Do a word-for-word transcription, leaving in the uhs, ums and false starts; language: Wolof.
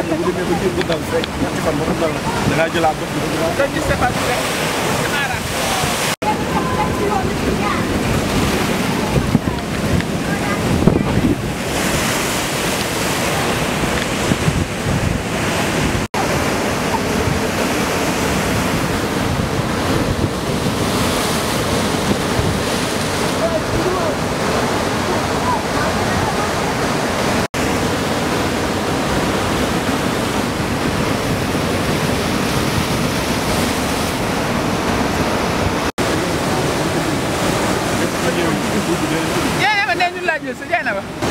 yaakaar ne bu demee ba jur bu dal fekk ñetti fan ba mu dal da ngaa jëlaat dox bi da gis sa fan Jangan, jangan lanjut. Jangan apa?